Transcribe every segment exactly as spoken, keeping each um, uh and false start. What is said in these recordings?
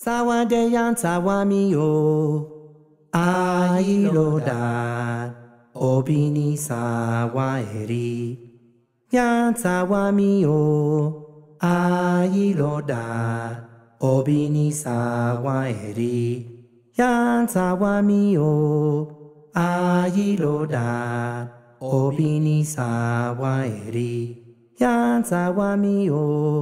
Sawadeyan sawamiyo Ailoda Obini sawaheri Yan sawamiyo Ailoda Obini sawaheri Yan sawamiyo Ailoda Obini sawaheri Yan sawamiyo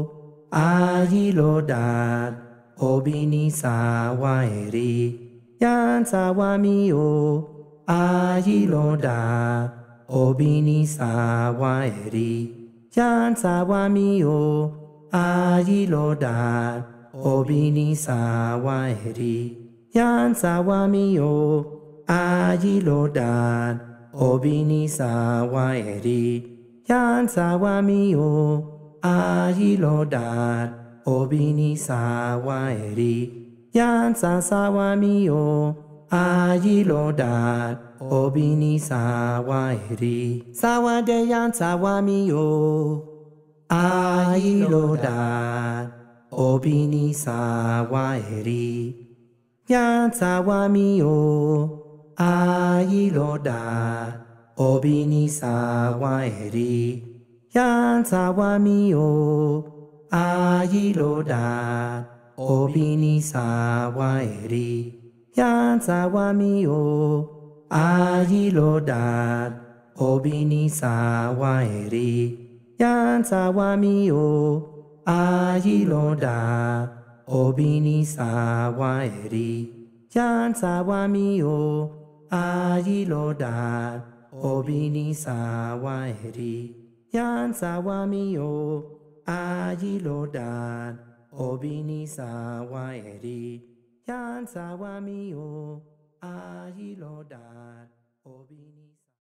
Ailoda Obini sawaheri Yan sawamiyo Ailoda Obini sawaheri Yan sawamiyo Ailoda Obini sawaheri Yan sawamiyo Ailoda Obini sawaheri Yan sawamiyo Ailoda Obini sawaheri Yan sawamiyo Ailoda Obini sawaheri Sawadeyan sawamiyo Ailoda Obini sawaheri Yan sawamiyo Ailoda Obini sawaheri Yan sawamiyo Ailoda Obini sawaheri Yan sawamiyo Ailoda Obini sawaheri Yan sawamiyo Ailoda Obini sawaheri Yan sawamiyo Ailoda Obini sawaheri Yan sawamiyo Ailoda Obini sawaheri Yan sawamiyo Ailoda Obini